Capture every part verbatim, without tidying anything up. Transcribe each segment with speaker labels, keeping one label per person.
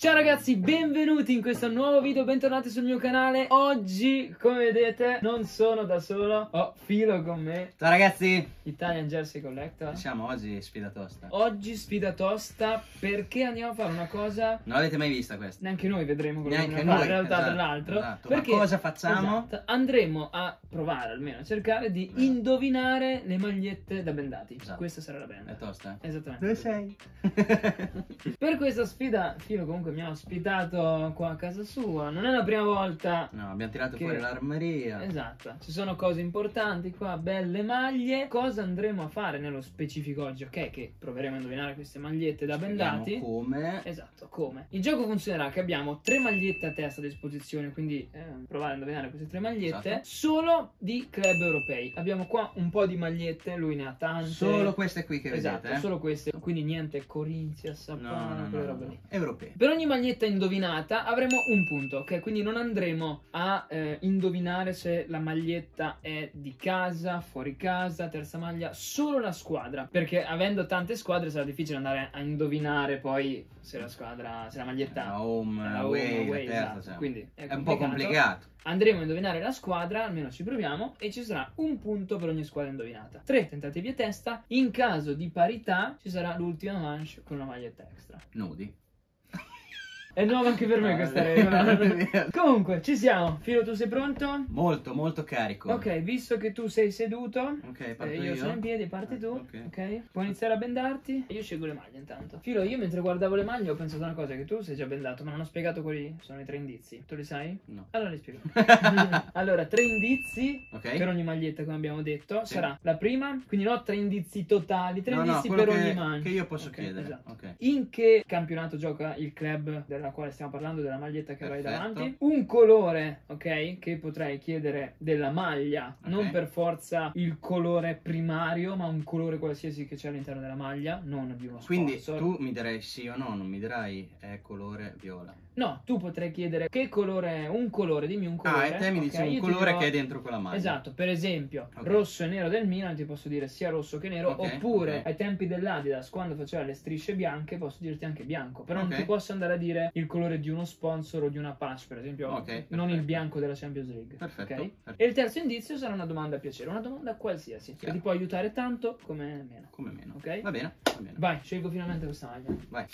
Speaker 1: Ciao ragazzi, benvenuti in questo nuovo video, bentornati sul mio canale. Oggi, come vedete, non sono da solo, ho Filo con me.
Speaker 2: Ciao ragazzi!
Speaker 1: Italian Jersey Collector.
Speaker 2: Siamo oggi sfida tosta.
Speaker 1: Oggi sfida tosta perché andiamo a fare una cosa...
Speaker 2: Non l'avete mai vista questa?
Speaker 1: Neanche noi vedremo quello
Speaker 2: Neanche
Speaker 1: che fare
Speaker 2: noi,
Speaker 1: in realtà
Speaker 2: esatto,
Speaker 1: tra l'altro.
Speaker 2: esatto.
Speaker 1: Perché
Speaker 2: Ma cosa facciamo?
Speaker 1: Esatto, andremo a provare, almeno a cercare di
Speaker 2: Beh.
Speaker 1: indovinare le magliette da bendati.
Speaker 2: Esatto.
Speaker 1: Questa sarà la benda.
Speaker 2: È tosta?
Speaker 1: Esattamente.
Speaker 2: Dove sei?
Speaker 1: Per questa sfida Filo comunque mi ha ospitato qua a casa sua. Non è la prima volta.
Speaker 2: No, abbiamo tirato
Speaker 1: che...
Speaker 2: fuori l'armeria.
Speaker 1: Esatto. Ci sono cose importanti qua, belle maglie. Cosa andremo a fare nello specifico oggi? Ok, che proveremo a indovinare queste magliette da bendati.
Speaker 2: Spieghiamo come.
Speaker 1: Esatto, come. Il gioco funzionerà che abbiamo tre magliette a testa a disposizione, quindi eh, provare a indovinare queste tre magliette.
Speaker 2: Esatto.
Speaker 1: Solo di club europei. Abbiamo qua un po' di magliette, lui ne ha tante.
Speaker 2: Solo queste qui che
Speaker 1: Esatto,
Speaker 2: vedete. eh?
Speaker 1: solo queste. Quindi niente Corinzia, Sapana,
Speaker 2: No, no,
Speaker 1: quelle
Speaker 2: no,
Speaker 1: robe
Speaker 2: no.
Speaker 1: lì.
Speaker 2: Europei.
Speaker 1: Per ogni maglietta indovinata avremo un punto, ok? Quindi non andremo a eh, indovinare se la maglietta è di casa, fuori casa, terza maglia, solo la squadra. Perché avendo tante squadre sarà difficile andare a indovinare poi se la squadra, se la maglietta
Speaker 2: La home,
Speaker 1: è
Speaker 2: la
Speaker 1: la
Speaker 2: away,
Speaker 1: home, away,
Speaker 2: la terza,
Speaker 1: esatto.
Speaker 2: cioè.
Speaker 1: Quindi è,
Speaker 2: È un po' complicato.
Speaker 1: Andremo a indovinare la squadra, almeno ci proviamo, e ci sarà un punto per ogni squadra indovinata. Tre tentativi a testa. In caso di parità ci sarà l'ultima manche con una maglietta extra.
Speaker 2: Nudi.
Speaker 1: È nuova anche per me
Speaker 2: No,
Speaker 1: questa
Speaker 2: è
Speaker 1: regola.
Speaker 2: vero.
Speaker 1: Comunque, ci siamo. Filo, tu sei pronto?
Speaker 2: Molto, molto carico.
Speaker 1: Ok, visto che tu sei seduto,
Speaker 2: Ok, parto
Speaker 1: eh, io,
Speaker 2: io.
Speaker 1: sono in piedi, parti tu.
Speaker 2: Ok.
Speaker 1: Ok. Puoi iniziare a bendarti? Io scelgo le maglie intanto. Filo, io mentre guardavo le maglie ho pensato una cosa, che tu sei già bendato, ma non ho spiegato quali sono i tre indizi. Tu li sai?
Speaker 2: No.
Speaker 1: Allora li spiego. Allora, tre indizi
Speaker 2: Ok.
Speaker 1: per ogni maglietta, come abbiamo detto.
Speaker 2: Sì.
Speaker 1: Sarà la prima, quindi no tre indizi totali, tre
Speaker 2: No, no,
Speaker 1: indizi
Speaker 2: quello
Speaker 1: per
Speaker 2: che-
Speaker 1: ogni manche.
Speaker 2: che io posso
Speaker 1: Ok,
Speaker 2: chiedere.
Speaker 1: esatto.
Speaker 2: Ok.
Speaker 1: In che campionato gioca il club della quale stiamo parlando, della maglietta che avrai
Speaker 2: Perfetto.
Speaker 1: davanti? Un colore, ok? Che potrei chiedere della maglia,
Speaker 2: Ok.
Speaker 1: non per forza il colore primario, ma un colore qualsiasi che c'è all'interno della maglia, non di uno
Speaker 2: Quindi
Speaker 1: sponsor.
Speaker 2: tu mi direi sì o no, non mi dirai è colore viola.
Speaker 1: No, tu potrai chiedere che colore è, un colore, dimmi un colore.
Speaker 2: Ah, e te mi
Speaker 1: ok?
Speaker 2: dici un
Speaker 1: Io ti
Speaker 2: colore
Speaker 1: dirò-
Speaker 2: che è dentro quella maglia.
Speaker 1: Esatto, per esempio,
Speaker 2: Ok.
Speaker 1: rosso e nero del Milan ti posso dire sia rosso che nero,
Speaker 2: Ok,
Speaker 1: oppure
Speaker 2: ok.
Speaker 1: ai tempi dell'Adidas, quando faceva le strisce bianche, posso dirti anche bianco, però non
Speaker 2: Ok.
Speaker 1: ti posso andare a dire il colore di uno sponsor o di una patch, per esempio,
Speaker 2: Ok,
Speaker 1: non il
Speaker 2: perfetto.
Speaker 1: bianco della Champions League.
Speaker 2: Perfetto,
Speaker 1: ok?
Speaker 2: perfetto.
Speaker 1: E il terzo indizio sarà una domanda a piacere, una domanda qualsiasi, che
Speaker 2: Chiaro.
Speaker 1: ti può aiutare tanto come meno.
Speaker 2: Come meno.
Speaker 1: Ok?
Speaker 2: Va bene, va bene.
Speaker 1: Vai, scelgo finalmente questa maglia.
Speaker 2: Vai.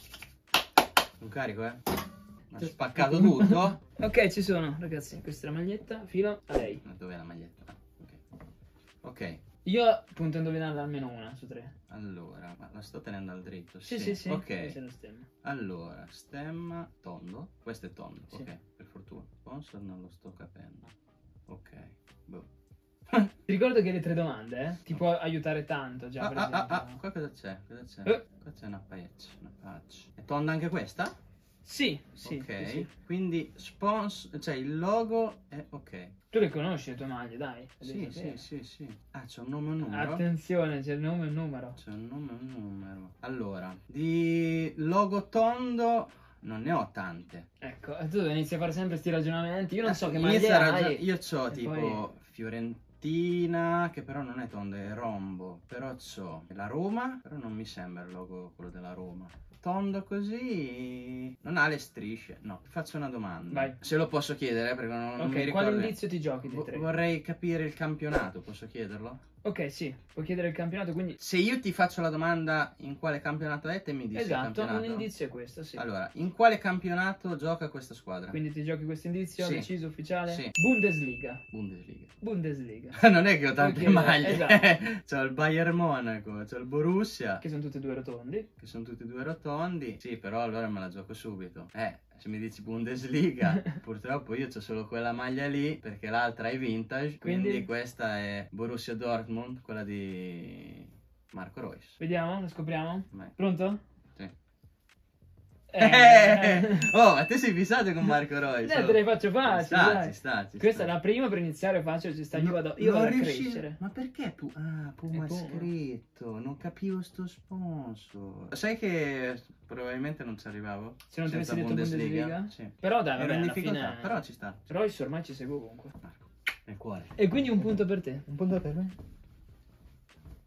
Speaker 2: Un carico, eh? Ha spaccato tutto.
Speaker 1: Ok, ci sono, ragazzi, questa è la maglietta, Filo a lei.
Speaker 2: Ma dov'è la maglietta? Ah, ok. Ok,
Speaker 1: Io punto a indovinarla almeno una su tre.
Speaker 2: allora, ma la sto tenendo al dritto.
Speaker 1: Sì, sì, sì.
Speaker 2: Ok.
Speaker 1: Questo è lo stemma.
Speaker 2: Allora, stemma tondo. Questo è tondo.
Speaker 1: Sì.
Speaker 2: Ok, per fortuna. Sponsor non lo sto capendo. Ok. Boh.
Speaker 1: Ti ricordo che le tre domande, eh, ti può aiutare tanto già,
Speaker 2: Ah,
Speaker 1: per
Speaker 2: ah, ah,
Speaker 1: esempio.
Speaker 2: ah, qua cosa c'è? Cosa c'è?
Speaker 1: Eh.
Speaker 2: Qua c'è una patch, una patch. È tonda anche questa?
Speaker 1: Sì, sì,
Speaker 2: Ok,
Speaker 1: sì, sì.
Speaker 2: quindi sponsor, cioè il logo è ok.
Speaker 1: Tu le conosci le tue maglie, dai.
Speaker 2: Sì,
Speaker 1: devi
Speaker 2: sì,
Speaker 1: sapere.
Speaker 2: sì, sì. Ah, c'è un nome e un numero?
Speaker 1: Attenzione, c'è il nome e il numero.
Speaker 2: C'è un nome e un numero. Allora, di logo tondo non ne ho tante.
Speaker 1: Ecco, e tu inizi a fare sempre questi ragionamenti. Io non so che maglie
Speaker 2: Inizia a
Speaker 1: hai.
Speaker 2: ragio- Io ho
Speaker 1: e
Speaker 2: tipo
Speaker 1: poi-
Speaker 2: Fiorentina, che però non è tonda, è rombo. Però c'ho la Roma, però non mi sembra il logo quello della Roma. Tondo così non ha le strisce. No, ti faccio una domanda.
Speaker 1: Vai.
Speaker 2: Se lo posso chiedere, perché non, non mi
Speaker 1: Ok,
Speaker 2: ricordo.
Speaker 1: quale indizio ti giochi dei
Speaker 2: Vo-
Speaker 1: tre?
Speaker 2: Vorrei capire il campionato, posso chiederlo?
Speaker 1: Ok, sì, puoi chiedere il campionato, quindi...
Speaker 2: Se io ti faccio la domanda in quale campionato è, te mi dici il
Speaker 1: Esatto, un
Speaker 2: campionato.
Speaker 1: indizio è questo, sì.
Speaker 2: Allora, in quale campionato gioca questa squadra?
Speaker 1: Quindi ti giochi questo indizio,
Speaker 2: Sì.
Speaker 1: deciso, ufficiale?
Speaker 2: Sì.
Speaker 1: Bundesliga.
Speaker 2: Bundesliga.
Speaker 1: Bundesliga.
Speaker 2: Non è che ho tante
Speaker 1: chiedere,
Speaker 2: maglie.
Speaker 1: esatto.
Speaker 2: C'ho il Bayern Monaco, c'ho il Borussia,
Speaker 1: Che sono tutti e due rotondi.
Speaker 2: che sono tutti e due rotondi. Sì, però allora me la gioco subito. Eh, se mi dici Bundesliga, purtroppo io c'ho solo quella maglia lì, perché l'altra è vintage. Quindi,
Speaker 1: Quindi?
Speaker 2: questa è Borussia Dortmund, quella di Marco Reus.
Speaker 1: Vediamo, lo scopriamo.
Speaker 2: Vai.
Speaker 1: Pronto?
Speaker 2: Sì.
Speaker 1: Eh.
Speaker 2: Oh, ma te sei fissato con Marco Reus?
Speaker 1: Eh,
Speaker 2: oh.
Speaker 1: te le faccio facili,
Speaker 2: Ci sta,
Speaker 1: dai.
Speaker 2: ci sta, ci
Speaker 1: Questa
Speaker 2: sta.
Speaker 1: è la prima per iniziare facile, ci sta. Io
Speaker 2: No,
Speaker 1: vado, io
Speaker 2: non
Speaker 1: vado a
Speaker 2: riuscivo-
Speaker 1: crescere.
Speaker 2: Ma perché Pu- ah, Puma
Speaker 1: È Puma.
Speaker 2: scritto? Non capivo sto sponsor. Sai che probabilmente non ci arrivavo?
Speaker 1: Se non ti
Speaker 2: senza
Speaker 1: avessi detto Bundesliga?
Speaker 2: Sì.
Speaker 1: Però dai,
Speaker 2: Ero
Speaker 1: vabbè,
Speaker 2: in
Speaker 1: alla
Speaker 2: difficoltà,
Speaker 1: fine...
Speaker 2: però ci sta.
Speaker 1: Royce ormai ci segue ovunque.
Speaker 2: Marco, nel cuore.
Speaker 1: E quindi un punto per te.
Speaker 2: Un punto per me?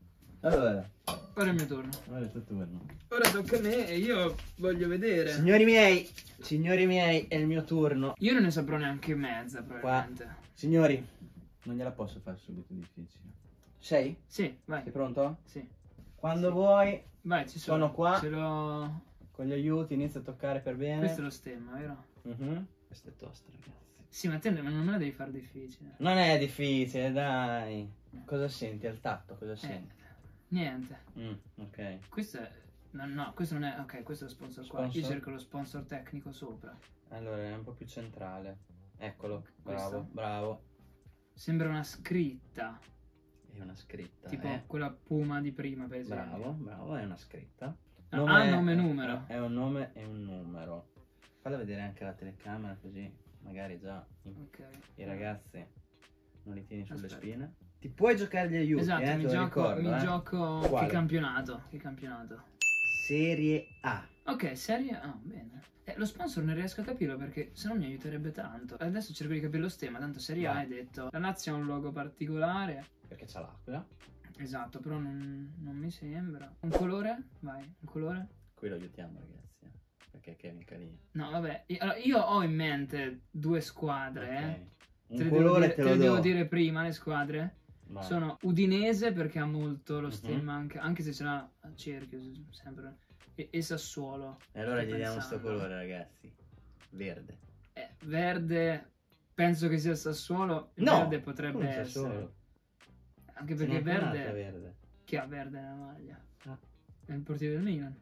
Speaker 2: Allora,
Speaker 1: ora è il mio turno.
Speaker 2: ora è il tuo turno.
Speaker 1: Ora tocca a me e io voglio vedere.
Speaker 2: Signori miei, signori miei, è il mio turno.
Speaker 1: Io non ne saprò neanche mezza, probabilmente.
Speaker 2: Qua. Signori, non gliela posso fare subito difficile. Sei?
Speaker 1: Sì, vai.
Speaker 2: Sei pronto?
Speaker 1: Sì.
Speaker 2: Quando
Speaker 1: Sì.
Speaker 2: vuoi,
Speaker 1: Vai, ci sono.
Speaker 2: sono qua.
Speaker 1: Ce l'ho.
Speaker 2: Con gli aiuti inizia a toccare per bene.
Speaker 1: Questo è lo stemma, vero?
Speaker 2: Mhm. Questo è tosto, ragazzi.
Speaker 1: Sì, ma te ma non me la devi fare difficile.
Speaker 2: Non è difficile, dai. Cosa senti al tatto? Cosa
Speaker 1: Eh,
Speaker 2: senti?
Speaker 1: niente.
Speaker 2: Mm, ok.
Speaker 1: Questo è. No, no, questo non è. Ok, questo è lo sponsor, qua. Io
Speaker 2: Sponsor?
Speaker 1: cerco lo sponsor tecnico sopra.
Speaker 2: Allora, è un po' più centrale. Eccolo,
Speaker 1: Questo?
Speaker 2: bravo, bravo.
Speaker 1: Sembra una scritta.
Speaker 2: È una scritta,
Speaker 1: Tipo
Speaker 2: eh.
Speaker 1: quella Puma di prima, per esempio.
Speaker 2: Bravo, bravo, è una scritta.
Speaker 1: Ah, ah, nome e
Speaker 2: è-
Speaker 1: numero.
Speaker 2: È un nome e un numero. Falla vedere anche la telecamera così magari già i,
Speaker 1: Ok.
Speaker 2: i ragazzi non li tieni sulle
Speaker 1: Aspetta.
Speaker 2: spine. Ti puoi giocare gli aiuti,
Speaker 1: Esatto,
Speaker 2: eh,
Speaker 1: mi
Speaker 2: te lo
Speaker 1: gioco,
Speaker 2: ricordo,
Speaker 1: mi
Speaker 2: eh.
Speaker 1: gioco
Speaker 2: Quale?
Speaker 1: che campionato, che campionato.
Speaker 2: Serie A.
Speaker 1: Ok, serie A, bene. Eh, lo sponsor non riesco a capirlo perché se no mi aiuterebbe tanto. Adesso cerco di capire lo stemma, tanto serie A
Speaker 2: Vai.
Speaker 1: hai detto. La Lazio ha un logo particolare.
Speaker 2: Perché c'ha l'aquila.
Speaker 1: Esatto, però non, non mi sembra. Un colore? Vai, un colore?
Speaker 2: Qui lo aiutiamo, ragazzi. eh, Perché Kevin è carino.
Speaker 1: No, vabbè, io, allora, io ho in mente due squadre, eh.
Speaker 2: Ok.
Speaker 1: Te
Speaker 2: Un
Speaker 1: le devo
Speaker 2: colore
Speaker 1: dire,
Speaker 2: te
Speaker 1: te
Speaker 2: lo
Speaker 1: le devo
Speaker 2: do.
Speaker 1: dire prima, le squadre.
Speaker 2: Vai.
Speaker 1: Sono Udinese perché ha molto lo
Speaker 2: Mhm.
Speaker 1: stemma, anche, anche se ce l'ha a cerchio, sempre. E, e Sassuolo.
Speaker 2: E allora
Speaker 1: sto
Speaker 2: gli diamo sto
Speaker 1: pensando.
Speaker 2: colore, ragazzi. Verde.
Speaker 1: Eh, verde, penso che sia il Sassuolo. Il
Speaker 2: No,
Speaker 1: verde potrebbe
Speaker 2: come
Speaker 1: essere.
Speaker 2: Sassuolo?
Speaker 1: Anche
Speaker 2: Ce
Speaker 1: perché
Speaker 2: n'è anche
Speaker 1: verde,
Speaker 2: un'altra verde.
Speaker 1: chi ha verde nella maglia?
Speaker 2: Ah.
Speaker 1: È il portiere del Milan.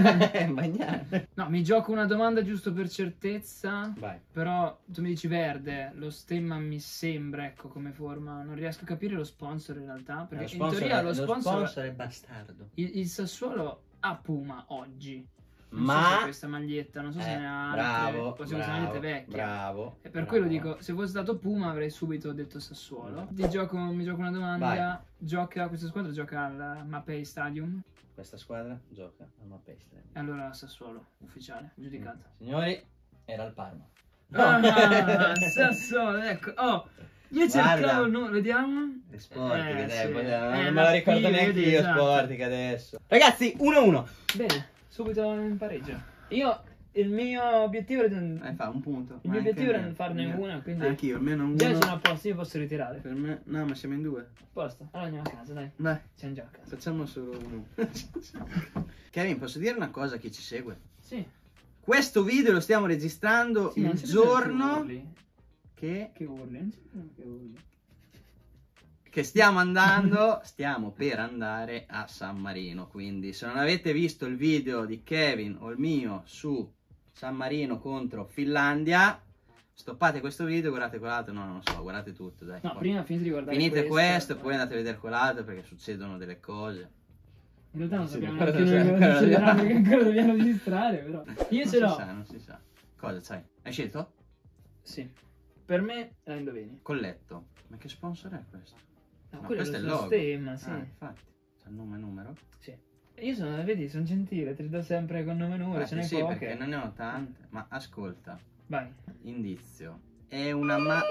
Speaker 2: Bagnare.
Speaker 1: No, mi gioco una domanda giusto per certezza.
Speaker 2: Vai.
Speaker 1: Però tu mi dici verde, lo stemma mi sembra, ecco, come forma. Non riesco a capire lo sponsor in realtà. Perché
Speaker 2: Lo
Speaker 1: in
Speaker 2: sponsor,
Speaker 1: teoria
Speaker 2: è,
Speaker 1: lo
Speaker 2: lo
Speaker 1: sponsor,
Speaker 2: sponsor è bastardo.
Speaker 1: il, il Sassuolo ha Puma oggi. Non so
Speaker 2: Ma
Speaker 1: se questa maglietta, non so se
Speaker 2: Eh,
Speaker 1: ne ha altre.
Speaker 2: bravo,
Speaker 1: Possiamo usare
Speaker 2: bravo,
Speaker 1: magliette vecchie.
Speaker 2: bravo.
Speaker 1: E per
Speaker 2: bravo.
Speaker 1: quello dico, se fosse stato Puma avrei subito detto Sassuolo. Ti gioco, mi gioco una domanda.
Speaker 2: Vai.
Speaker 1: Gioca, questa squadra gioca al Mapei Stadium.
Speaker 2: Questa squadra gioca al Mapei.
Speaker 1: E allora Sassuolo, ufficiale, giudicato.
Speaker 2: Signori, era il Parma.
Speaker 1: Ah, Sassuolo, ecco. Oh, io cercavo
Speaker 2: Guarda.
Speaker 1: il numero, vediamo.
Speaker 2: È Sportica,
Speaker 1: Eh,
Speaker 2: dai,
Speaker 1: sì.
Speaker 2: poi-
Speaker 1: Eh,
Speaker 2: non me
Speaker 1: ma
Speaker 2: la ricordo
Speaker 1: sì,
Speaker 2: neanche
Speaker 1: vedi,
Speaker 2: io,
Speaker 1: esatto.
Speaker 2: Sportica adesso. Ragazzi, uno a uno.
Speaker 1: Bene, subito in pareggio. Io, il mio obiettivo era...
Speaker 2: Eh, fa un punto.
Speaker 1: Il mio obiettivo era farne una, quindi...
Speaker 2: Anch'io, almeno uno.
Speaker 1: Già sono a posto, io posso ritirare.
Speaker 2: Per me, no, ma siamo in due.
Speaker 1: A posto, allora andiamo a casa, dai.
Speaker 2: Dai,
Speaker 1: Siamo già a casa.
Speaker 2: facciamo solo uno. Kevin, posso dire una cosa a chi ci segue?
Speaker 1: Sì.
Speaker 2: Questo video lo stiamo registrando
Speaker 1: Sì, ma non
Speaker 2: il
Speaker 1: c'è bisogno
Speaker 2: giorno
Speaker 1: che urli.
Speaker 2: che,
Speaker 1: Che urli, non c'è bisogno che urli.
Speaker 2: che stiamo andando, stiamo per andare a San Marino. Quindi se non avete visto il video di Kevin o il mio su San Marino contro Finlandia, stoppate questo video, guardate quell'altro, no, non lo so, guardate tutto, dai.
Speaker 1: No,
Speaker 2: Poi
Speaker 1: prima finite di guardare
Speaker 2: finite
Speaker 1: questo,
Speaker 2: questo e poi andate a vedere quell'altro perché succedono delle cose.
Speaker 1: In realtà non
Speaker 2: Sì,
Speaker 1: sappiamo
Speaker 2: ancora
Speaker 1: neanche
Speaker 2: non
Speaker 1: noi
Speaker 2: c'è,
Speaker 1: cosa
Speaker 2: ancora
Speaker 1: succederà
Speaker 2: non c'è.
Speaker 1: perché ancora dobbiamo registrare, però. Io
Speaker 2: Non
Speaker 1: ce
Speaker 2: si
Speaker 1: l'ho.
Speaker 2: sa, non si sa. Cosa c'hai? Hai scelto?
Speaker 1: Sì. Per me la indovini.
Speaker 2: Colletto. Ma che sponsor è questo?
Speaker 1: No,
Speaker 2: No,
Speaker 1: quello
Speaker 2: questo
Speaker 1: è
Speaker 2: è
Speaker 1: il
Speaker 2: il
Speaker 1: suo
Speaker 2: logo.
Speaker 1: stemma, sì.
Speaker 2: Ah, infatti. C'è il nome e numero?
Speaker 1: Sì. Io sono, vedi, sono gentile, ti do sempre con nome e numero, ce
Speaker 2: Infatti
Speaker 1: n'è
Speaker 2: sì,
Speaker 1: poche.
Speaker 2: perché non ne ho tante. Ma ascolta,
Speaker 1: Vai.
Speaker 2: indizio. È una ma...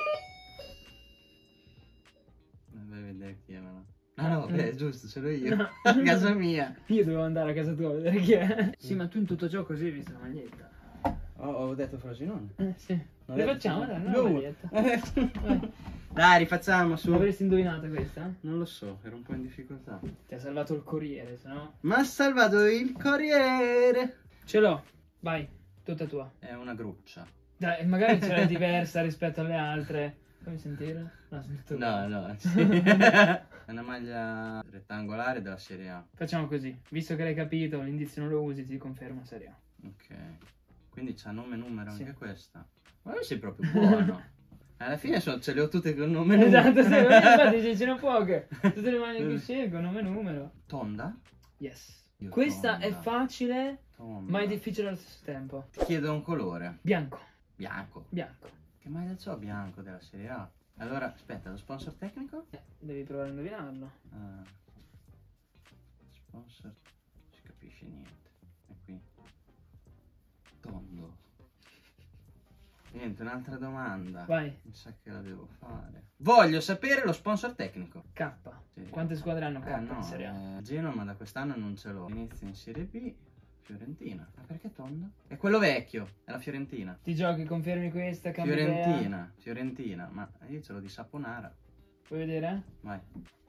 Speaker 2: Non vai a vedere chi è, ma no. Ah no, vabbè, è giusto, ce l'ho io.
Speaker 1: No.
Speaker 2: A casa mia.
Speaker 1: Io dovevo andare a casa tua a vedere chi è. Sì, ma tu in tutto ciò così hai visto la maglietta.
Speaker 2: Oh, ho detto Frosinone.
Speaker 1: Eh, sì.
Speaker 2: Non
Speaker 1: Le
Speaker 2: è-
Speaker 1: facciamo, dai, una
Speaker 2: Due, uno.
Speaker 1: maglietta. Vai.
Speaker 2: Dai, rifacciamo su.
Speaker 1: L'avresti indovinata questa?
Speaker 2: Non lo so, ero un po' in difficoltà.
Speaker 1: Ti ha salvato il Corriere, se no...
Speaker 2: Ma ha salvato il Corriere.
Speaker 1: Ce l'ho. Vai, tutta tua.
Speaker 2: È una gruccia.
Speaker 1: Dai, magari ce l'hai diversa rispetto alle altre. Fammi sentire. No, sono tutto
Speaker 2: No,
Speaker 1: uguali.
Speaker 2: no, sì. È una maglia rettangolare della Serie A.
Speaker 1: Facciamo così. Visto che l'hai capito, l'indizio non lo usi, ti confermo serie A.
Speaker 2: Ok. Quindi c'ha nome e numero
Speaker 1: Sì.
Speaker 2: anche questa. Ma non sei proprio buono. Alla fine so- ce le ho tutte con nome e numero.
Speaker 1: Esatto, sì, infatti ci sono poche. Tutte le maglie che scelgo, nome e numero.
Speaker 2: Tonda?
Speaker 1: Yes.
Speaker 2: Io
Speaker 1: Questa
Speaker 2: tonda.
Speaker 1: è facile,
Speaker 2: Tonda.
Speaker 1: ma è difficile allo stesso tempo.
Speaker 2: Ti chiedo un colore.
Speaker 1: Bianco,
Speaker 2: Bianco.
Speaker 1: bianco.
Speaker 2: Che maglia c'ho bianco della Serie A? Allora, aspetta, lo sponsor tecnico?
Speaker 1: Eh, devi provare a indovinarlo.
Speaker 2: Ah. Sponsor. Non si capisce niente. È qui. Tondo. Niente, un'altra domanda.
Speaker 1: Vai.
Speaker 2: Mi sa che la devo fare. Voglio sapere lo sponsor tecnico.
Speaker 1: K.
Speaker 2: Sì.
Speaker 1: Quante squadre hanno K
Speaker 2: Eh, no,
Speaker 1: in Serie A?
Speaker 2: eh, Genoa, ma da quest'anno non ce l'ho. Inizio in Serie B. Fiorentina. Ma perché tondo? È quello vecchio, è la Fiorentina.
Speaker 1: Ti giochi, confermi questa, cambi idea?
Speaker 2: Fiorentina, Fiorentina, ma io ce l'ho di Saponara.
Speaker 1: Vuoi vedere?
Speaker 2: Vai.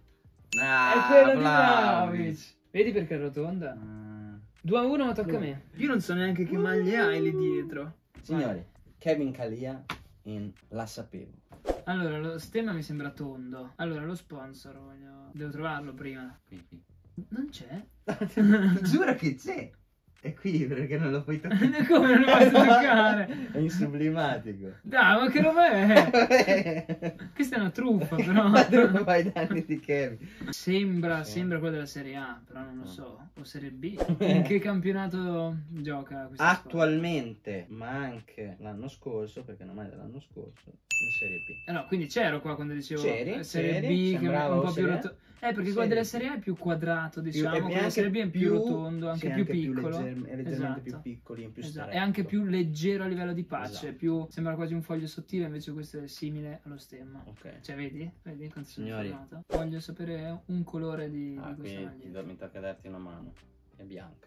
Speaker 1: È
Speaker 2: Ah,
Speaker 1: quello di
Speaker 2: Vlahovic.
Speaker 1: Vlahovic. Vedi perché è rotonda?
Speaker 2: Mm.
Speaker 1: due a uno, ma tocca a me. Io non so neanche che maglie hai lì dietro.
Speaker 2: Signori, Kevin Calia in La Sapevo.
Speaker 1: Allora, lo stemma mi sembra tondo. Allora, lo sponsor, voglio... devo trovarlo prima.
Speaker 2: Qui, qui.
Speaker 1: Non c'è?
Speaker 2: Giuro che c'è. È qui perché non lo puoi toccare.
Speaker 1: Come non lo posso toccare?
Speaker 2: È in sublimatico.
Speaker 1: Dai, ma che roba è? Questa è una truffa, però.
Speaker 2: Ma tu non fai danni di Kevin.
Speaker 1: Sembra,
Speaker 2: Sì.
Speaker 1: sembra quella della Serie A, però non lo so. O Serie B. In che campionato gioca questa squadra?
Speaker 2: Attualmente, ma anche l'anno scorso, perché non è dell'anno scorso, in Serie B.
Speaker 1: Eh no, quindi c'ero qua quando dicevo
Speaker 2: C'eri,
Speaker 1: Serie
Speaker 2: c'eri,
Speaker 1: B, che è
Speaker 2: sembrava
Speaker 1: un po'
Speaker 2: o
Speaker 1: più
Speaker 2: Serie A?
Speaker 1: rotondo. Eh, perché quello
Speaker 2: Serie
Speaker 1: della
Speaker 2: B.
Speaker 1: Serie A è più quadrato, diciamo,
Speaker 2: e
Speaker 1: quello della
Speaker 2: anche
Speaker 1: Serie B è più rotondo, anche
Speaker 2: sì,
Speaker 1: più piccolo.
Speaker 2: legger- è leggermente
Speaker 1: Esatto.
Speaker 2: più piccoli, in più
Speaker 1: Esatto.
Speaker 2: stretto.
Speaker 1: È anche più leggero a livello di pace,
Speaker 2: Esatto.
Speaker 1: più, sembra quasi un foglio sottile, invece questo è simile allo stemma.
Speaker 2: Ok.
Speaker 1: Cioè, vedi? Vedi quanto sono
Speaker 2: Signori.
Speaker 1: informato? Voglio sapere un colore di,
Speaker 2: Ah,
Speaker 1: di questa
Speaker 2: qui
Speaker 1: maglietta.
Speaker 2: mi tocca darti una mano. È bianca.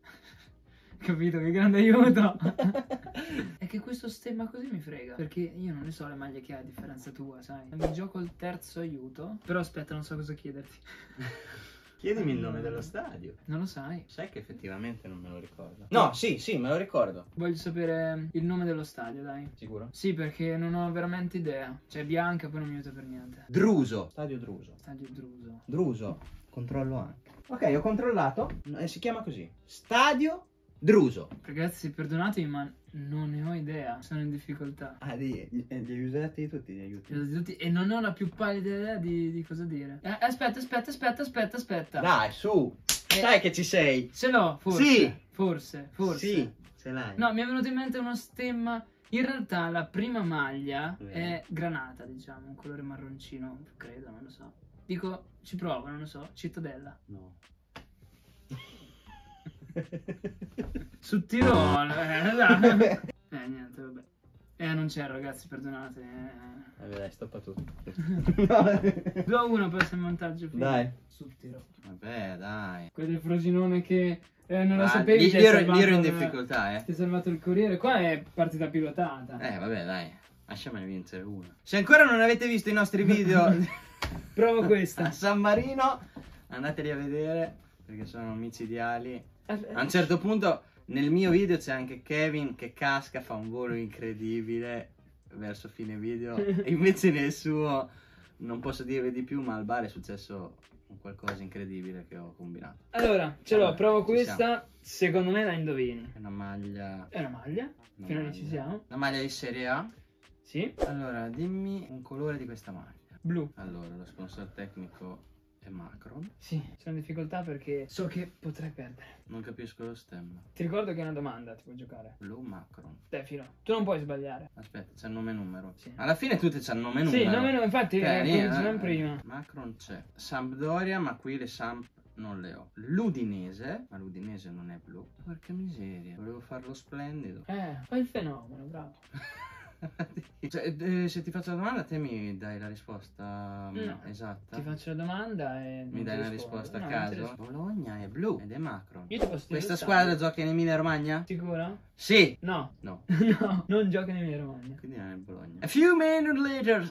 Speaker 1: Capito? Che grande aiuto! È che questo stemma così mi frega. Perché io non ne so le maglie che hai, a differenza tua, sai? Mi gioco il terzo aiuto. Però aspetta, non so cosa chiederti.
Speaker 2: Chiedimi il nome dello stadio.
Speaker 1: Non lo sai?
Speaker 2: Sai che effettivamente non me lo ricordo. No, sì, sì, me lo ricordo.
Speaker 1: Voglio sapere il nome dello stadio, dai.
Speaker 2: Sicuro?
Speaker 1: Sì, perché non ho veramente idea. Cioè, bianca, poi non mi aiuta per niente.
Speaker 2: Druso. Stadio Druso.
Speaker 1: Stadio Druso.
Speaker 2: Druso. Controllo anche. Ok, ho controllato. E si chiama così. Stadio Druso.
Speaker 1: Ragazzi, perdonatemi, ma non ne ho idea. Sono in difficoltà.
Speaker 2: Ah, li, li hai usati tutti gli aiuti.
Speaker 1: Li ho tutti e non ho la più pallida idea di, di cosa dire. Eh, aspetta, aspetta, aspetta, aspetta, aspetta.
Speaker 2: Dai, su. Sai che ci sei.
Speaker 1: Ce l'ho, forse.
Speaker 2: Sì.
Speaker 1: Forse, forse.
Speaker 2: Sì, ce l'hai.
Speaker 1: No, mi è venuto in mente uno stemma. In realtà la prima maglia
Speaker 2: Eh.
Speaker 1: è granata, diciamo, un colore marroncino, credo, non lo so. Dico, ci provo, non lo so, Cittadella.
Speaker 2: No.
Speaker 1: Su Tirolo, eh, dai. Eh, niente, vabbè. Eh, non c'ero, ragazzi, perdonate. Eh.
Speaker 2: Vabbè, dai, stoppa tutto.
Speaker 1: due a uno per il vantaggio finale.
Speaker 2: Dai.
Speaker 1: Sul Tirolo.
Speaker 2: Vabbè, dai.
Speaker 1: Quello del Frosinone che eh, non lo
Speaker 2: Ah,
Speaker 1: sapevi.
Speaker 2: lì-
Speaker 1: ti è
Speaker 2: lì ero,
Speaker 1: salvato
Speaker 2: lì ero in
Speaker 1: il-
Speaker 2: difficoltà, eh.
Speaker 1: Ti è salvato il Corriere. Qua è partita pilotata.
Speaker 2: Eh, vabbè, dai. Lasciamene vincere uno. Se ancora non avete visto i nostri video
Speaker 1: Provo
Speaker 2: a
Speaker 1: questa.
Speaker 2: San Marino, andateli a vedere perché sono micidiali.
Speaker 1: Eh,
Speaker 2: A un certo punto nel mio video c'è anche Kevin che casca, fa un volo incredibile verso fine video. E invece nel suo non posso dirvi di più, ma al bar è successo un qualcosa incredibile che ho combinato.
Speaker 1: Allora, ce l'ho,
Speaker 2: Allora,
Speaker 1: provo
Speaker 2: ci
Speaker 1: questa. Secondo me la indovini.
Speaker 2: È una maglia.
Speaker 1: È una maglia?
Speaker 2: una
Speaker 1: Fino a lì
Speaker 2: maglia-
Speaker 1: ci siamo?
Speaker 2: Una maglia di Serie A.
Speaker 1: Sì.
Speaker 2: Allora, dimmi un colore di questa maglia.
Speaker 1: Blu.
Speaker 2: Allora, lo sponsor tecnico è Macron.
Speaker 1: Sì, sono in difficoltà perché so che potrei perdere.
Speaker 2: Non capisco lo stemma.
Speaker 1: Ti ricordo che è una domanda, ti puoi giocare.
Speaker 2: Blu Macron.
Speaker 1: Stefano, tu non puoi sbagliare.
Speaker 2: Aspetta, c'è il nome e numero.
Speaker 1: Sì.
Speaker 2: Alla fine tutte c'hanno nome e numero.
Speaker 1: Sì, no, no, infatti
Speaker 2: Ok,
Speaker 1: eh, come
Speaker 2: niente,
Speaker 1: dicevamo
Speaker 2: eh,
Speaker 1: prima.
Speaker 2: Macron c'è. Sampdoria, ma qui le Samp non le ho. L'Udinese, ma l'Udinese non è blu. Porca miseria, volevo farlo splendido.
Speaker 1: Eh, fai il fenomeno, bravo.
Speaker 2: Cioè, eh, se ti faccio la domanda, te mi dai la risposta mm,
Speaker 1: No.
Speaker 2: esatta?
Speaker 1: Ti faccio la domanda e non
Speaker 2: Mi
Speaker 1: ti
Speaker 2: dai una
Speaker 1: rispondo.
Speaker 2: risposta a
Speaker 1: No, non ti
Speaker 2: caso?
Speaker 1: rispondo.
Speaker 2: Bologna è blu ed è Macron.
Speaker 1: Io ti posso dire
Speaker 2: Questa
Speaker 1: il
Speaker 2: squadra
Speaker 1: stadio.
Speaker 2: gioca in Emilia Romagna?
Speaker 1: Sicura?
Speaker 2: Sì.
Speaker 1: No.
Speaker 2: No.
Speaker 1: No, non gioca in Emilia Romagna.
Speaker 2: Quindi non è Bologna. A few minutes later.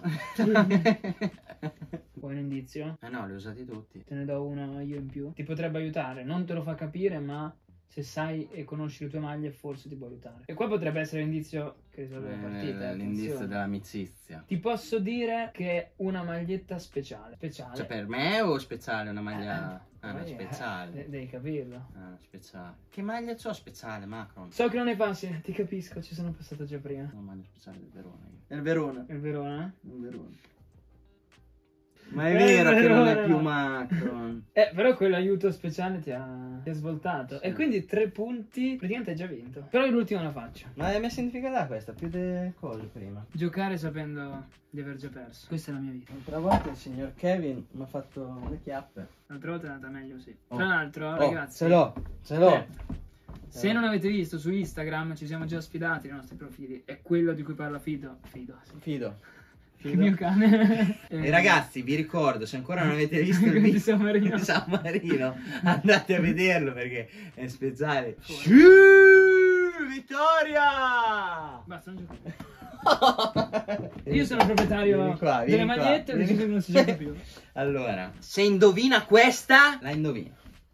Speaker 1: Vuoi un indizio?
Speaker 2: Eh no, li ho usati tutti.
Speaker 1: Te ne do uno io in più. Ti potrebbe aiutare, non te lo fa capire, ma se sai e conosci le tue maglie forse ti può aiutare. E qua potrebbe essere l'indizio che risolve la partita.
Speaker 2: Eh, L'indizio
Speaker 1: attenzione.
Speaker 2: dell'amicizia.
Speaker 1: Ti posso dire che è una maglietta speciale. Speciale.
Speaker 2: Cioè per me o speciale? Una maglia...
Speaker 1: Eh,
Speaker 2: Ah, una
Speaker 1: poi, eh,
Speaker 2: speciale.
Speaker 1: de- devi capirlo.
Speaker 2: Ah, speciale. Che maglia c'ho speciale, Macron?
Speaker 1: So che non è facile, ti capisco, ci sono passato già prima.
Speaker 2: Una maglia speciale del Verona. io. È il Verona.
Speaker 1: È il Verona?
Speaker 2: Il Verona. Ma è
Speaker 1: Eh,
Speaker 2: vero che non è
Speaker 1: Verona.
Speaker 2: più Macron.
Speaker 1: Eh, però quell'aiuto speciale ti ha, ti ha svoltato.
Speaker 2: Sì.
Speaker 1: E quindi tre punti, praticamente hai già vinto. Però l'ultima la faccio.
Speaker 2: Ma è messa in difficoltà questa, più delle cose prima.
Speaker 1: Giocare sapendo di aver già perso. Questa è la mia vita.
Speaker 2: L'altra volta il signor Kevin mi ha fatto le chiappe.
Speaker 1: L'altra volta è andata meglio, sì.
Speaker 2: Oh.
Speaker 1: Tra l'altro,
Speaker 2: Oh,
Speaker 1: ragazzi.
Speaker 2: ce l'ho, ce l'ho.
Speaker 1: eh, Se non avete visto su Instagram, ci siamo già sfidati i nostri profili. È quello di cui parla Fido. Fido, sì.
Speaker 2: Fido.
Speaker 1: Il mio cane.
Speaker 2: E ragazzi, vi ricordo, se ancora non avete visto il video
Speaker 1: di San Marino,
Speaker 2: di San Marino, andate a vederlo perché è speciale. Sì, vittoria!
Speaker 1: Basta, non gioco. Io sono proprietario
Speaker 2: Vieni qua,
Speaker 1: delle
Speaker 2: vieni qua,
Speaker 1: magliette,
Speaker 2: vieni
Speaker 1: deciso che non si gioca più.
Speaker 2: Allora, se indovina questa, la indovina.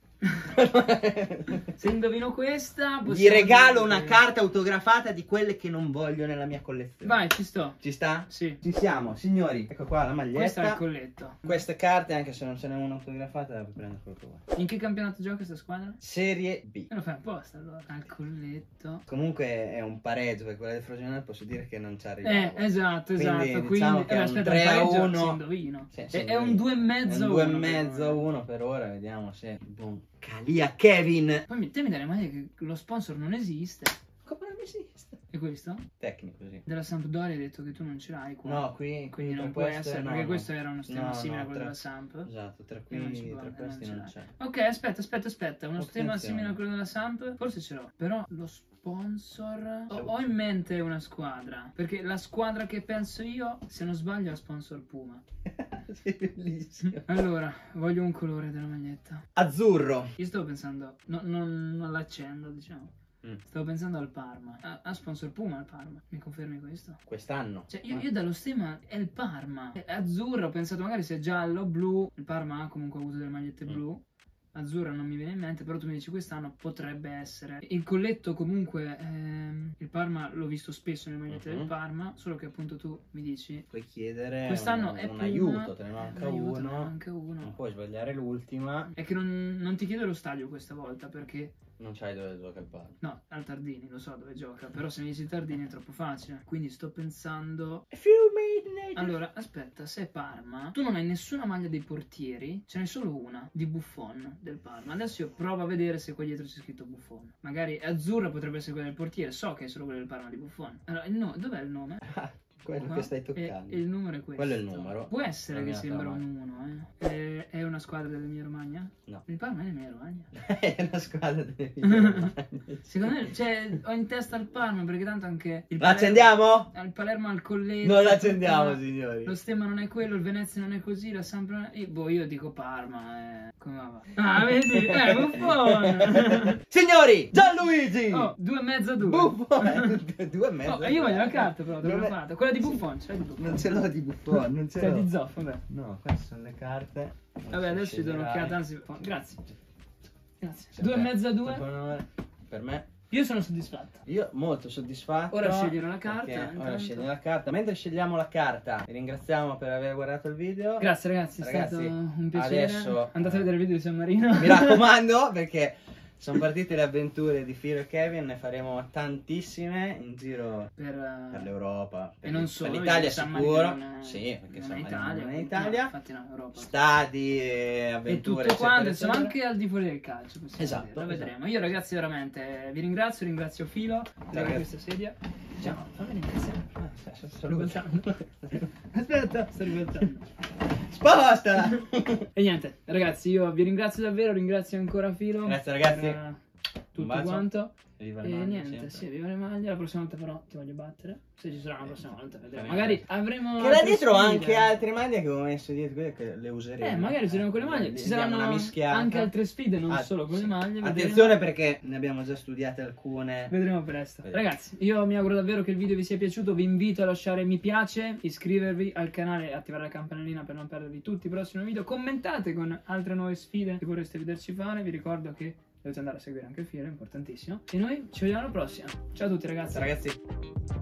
Speaker 1: Se indovino questa,
Speaker 2: Gli regalo
Speaker 1: dire...
Speaker 2: una carta autografata di quelle che non voglio nella mia collezione.
Speaker 1: Vai, ci sto.
Speaker 2: Ci sta?
Speaker 1: Sì.
Speaker 2: Ci siamo, signori. Ecco qua la maglietta.
Speaker 1: Questo è il colletto.
Speaker 2: Queste carte, anche se non ce n'è una autografata, la puoi prendere quello che vuoi.
Speaker 1: In che campionato gioca questa squadra?
Speaker 2: Serie B.
Speaker 1: Me lo fai apposta allora. Al colletto.
Speaker 2: Comunque è un pareggio, perché quella del Frosinone posso dire che non ci arriva.
Speaker 1: Eh, esatto, esatto.
Speaker 2: Quindi,
Speaker 1: Quindi,
Speaker 2: diciamo che
Speaker 1: eh,
Speaker 2: è un
Speaker 1: aspetta,
Speaker 2: tre a
Speaker 1: un pareggio
Speaker 2: uno.
Speaker 1: si indovino.
Speaker 2: Sì,
Speaker 1: è,
Speaker 2: sì,
Speaker 1: è un due e mezzo
Speaker 2: un due e
Speaker 1: uno,
Speaker 2: mezzo
Speaker 1: però.
Speaker 2: uno per ora, vediamo se. Buon Calia Kevin.
Speaker 1: Poi mi, te mi dai le maglie che lo sponsor non esiste.
Speaker 2: Come non esiste?
Speaker 1: E questo?
Speaker 2: Tecnico, sì.
Speaker 1: Della Sampdoria hai detto che tu non ce l'hai qua.
Speaker 2: No, qui,
Speaker 1: Quindi
Speaker 2: qui
Speaker 1: non
Speaker 2: tra
Speaker 1: può
Speaker 2: queste,
Speaker 1: essere,
Speaker 2: no,
Speaker 1: perché
Speaker 2: no.
Speaker 1: questo era uno stemma
Speaker 2: No,
Speaker 1: simile
Speaker 2: no,
Speaker 1: a quello
Speaker 2: tra-
Speaker 1: della Samp.
Speaker 2: Esatto, tra,
Speaker 1: E
Speaker 2: qui,
Speaker 1: non ci può,
Speaker 2: tra
Speaker 1: eh,
Speaker 2: questi
Speaker 1: non
Speaker 2: non
Speaker 1: ce
Speaker 2: c'è.
Speaker 1: Ok, aspetta, aspetta, aspetta. Uno stemma
Speaker 2: Attenzione.
Speaker 1: simile a quello della Samp. Forse ce l'ho. Però lo sponsor. Ho, ho in mente una squadra. Perché la squadra che penso io, se non sbaglio, ha sponsor Puma.
Speaker 2: Sei bellissimo.
Speaker 1: Allora, voglio un colore della maglietta.
Speaker 2: Azzurro.
Speaker 1: Io stavo pensando, no, non, non l'accendo, diciamo.
Speaker 2: Mm.
Speaker 1: Stavo pensando al Parma. Ha, ha sponsor Puma il Parma. Mi confermi questo?
Speaker 2: Quest'anno.
Speaker 1: Cioè, io, io dallo stemma è il Parma. È azzurro, ho pensato magari se è giallo, blu. Il Parma ha comunque avuto delle magliette
Speaker 2: Mm.
Speaker 1: blu. Azzurra non mi viene in mente, però tu mi dici quest'anno potrebbe essere. Il colletto comunque, ehm, il Parma l'ho visto spesso nelle magliette
Speaker 2: Mhm.
Speaker 1: del Parma, solo che appunto tu mi dici
Speaker 2: Puoi chiedere
Speaker 1: quest'anno
Speaker 2: un,
Speaker 1: è
Speaker 2: un
Speaker 1: Puma,
Speaker 2: aiuto, te ne manca
Speaker 1: un aiuto,
Speaker 2: uno.
Speaker 1: me ne manca uno.
Speaker 2: Non puoi sbagliare l'ultima.
Speaker 1: È che non, non ti chiedo lo stadio questa volta perché
Speaker 2: Non sai dove gioca il Parma.
Speaker 1: no, al Tardini, lo so dove gioca, però se mi dici Tardini è troppo facile. Quindi sto pensando. Allora, aspetta, se è Parma, tu non hai nessuna maglia dei portieri, ce n'è solo una di Buffon del Parma. Adesso io provo a vedere se qua dietro c'è scritto Buffon. Magari è azzurra, potrebbe essere quella del portiere, so che è solo quella del Parma di Buffon. Allora, il no- dov'è il nome?
Speaker 2: Quello
Speaker 1: Qua.
Speaker 2: che stai
Speaker 1: E,
Speaker 2: toccando.
Speaker 1: e il numero è questo.
Speaker 2: Quello è il numero.
Speaker 1: Può essere
Speaker 2: La
Speaker 1: che
Speaker 2: mia
Speaker 1: sembra
Speaker 2: trama.
Speaker 1: un uno, eh. È, è una squadra dell'Emilia Romagna?
Speaker 2: No.
Speaker 1: Il Parma è l'Emilia Romagna.
Speaker 2: È una squadra delle
Speaker 1: Secondo me, cioè, ho in testa il Parma perché tanto anche il
Speaker 2: La accendiamo?
Speaker 1: al Palermo al colletto.
Speaker 2: Non la accendiamo, signori.
Speaker 1: Lo stemma non è quello, il Venezia non è così, la Samp non è... Io, boh, io dico Parma, eh. Come va? Ah, vedi? Eh, Buffon!
Speaker 2: Signori, Gianluigi!
Speaker 1: Oh, due e mezzo a due.
Speaker 2: Buffon! Due e mezzo.
Speaker 1: Oh, io voglio la carta però, te l'ho
Speaker 2: Non è-
Speaker 1: fatta. Quella di Buffon, ce l'hai di Buffon.
Speaker 2: Non ce l'ho di Buffon, non ce
Speaker 1: C'è
Speaker 2: l'ho.
Speaker 1: di Zoff, vabbè.
Speaker 2: No, queste sono le carte.
Speaker 1: Vabbè, adesso ci do
Speaker 2: sceglierai.
Speaker 1: un'occhiata, anzi... Grazie. Grazie.
Speaker 2: Sì,
Speaker 1: Due e
Speaker 2: beh,
Speaker 1: mezzo a due.
Speaker 2: per onore. Per me.
Speaker 1: Io sono soddisfatto.
Speaker 2: Io molto soddisfatto.
Speaker 1: Ora scegliere la carta,
Speaker 2: perché
Speaker 1: intanto.
Speaker 2: Ora scegliere la carta. Mentre scegliamo la carta, vi ringraziamo per aver guardato il video.
Speaker 1: Grazie ragazzi, è
Speaker 2: Ragazzi,
Speaker 1: stato un piacere.
Speaker 2: adesso,
Speaker 1: Andate a
Speaker 2: eh,
Speaker 1: vedere il video di San Marino.
Speaker 2: Mi raccomando, perché sono partite le avventure di Filo e Kevin. Ne faremo tantissime in giro
Speaker 1: per, uh,
Speaker 2: per l'Europa. Per
Speaker 1: e non solo.
Speaker 2: Per l'Italia
Speaker 1: San
Speaker 2: sicuro.
Speaker 1: Marino non è-
Speaker 2: Sì, perché
Speaker 1: non
Speaker 2: San
Speaker 1: è
Speaker 2: Marino
Speaker 1: Italia,
Speaker 2: non è
Speaker 1: no,
Speaker 2: Italia.
Speaker 1: infatti no, Europa.
Speaker 2: Stadi, e
Speaker 1: E
Speaker 2: avventure,
Speaker 1: tutto quanto,
Speaker 2: eccetera,
Speaker 1: insomma,
Speaker 2: eccetera.
Speaker 1: anche al di fuori del calcio. possiamo
Speaker 2: Esatto,
Speaker 1: dire, lo
Speaker 2: esatto.
Speaker 1: vedremo. Io ragazzi veramente vi ringrazio, ringrazio Filo per
Speaker 2: ragazzi.
Speaker 1: questa sedia. Ciao, fammi ringraziare.
Speaker 2: Ah, sì, sì,
Speaker 1: Sto
Speaker 2: saluto.
Speaker 1: rivoltando. Aspetta, sto rivoltando.
Speaker 2: Sposta!
Speaker 1: E niente, ragazzi, io vi ringrazio davvero, ringrazio ancora Filo.
Speaker 2: Grazie, ragazzi.
Speaker 1: Per, uh,
Speaker 2: Un
Speaker 1: tutto
Speaker 2: bacio.
Speaker 1: quanto.
Speaker 2: Viva le
Speaker 1: E
Speaker 2: maglie,
Speaker 1: niente,
Speaker 2: sempre.
Speaker 1: sì, viva le maglie. La prossima volta però ti voglio battere. Se ci sarà una prossima volta, vedremo.
Speaker 2: Faremo.
Speaker 1: Magari avremo.
Speaker 2: Che là
Speaker 1: altre
Speaker 2: dietro ho
Speaker 1: sfide.
Speaker 2: anche altre maglie che ho messo dietro, quelle che le useremo.
Speaker 1: Eh, magari useremo quelle maglie.
Speaker 2: Le
Speaker 1: Ci
Speaker 2: diamo
Speaker 1: saranno
Speaker 2: una mischiata.
Speaker 1: anche altre sfide, non
Speaker 2: Ah,
Speaker 1: solo quelle
Speaker 2: sì.
Speaker 1: maglie. vedremo.
Speaker 2: Attenzione perché ne abbiamo già studiate alcune.
Speaker 1: Vedremo presto.
Speaker 2: Vedremo.
Speaker 1: Ragazzi, io mi auguro davvero che il video vi sia piaciuto. Vi invito a lasciare mi piace, iscrivervi al canale e attivare la campanellina per non perdervi tutti i prossimi video. Commentate con altre nuove sfide che vorreste vederci fare. Vi ricordo che dovete andare a seguire anche il Filo, è importantissimo. E noi ci vediamo alla prossima. Ciao a tutti ragazzi.
Speaker 2: Ragazzi.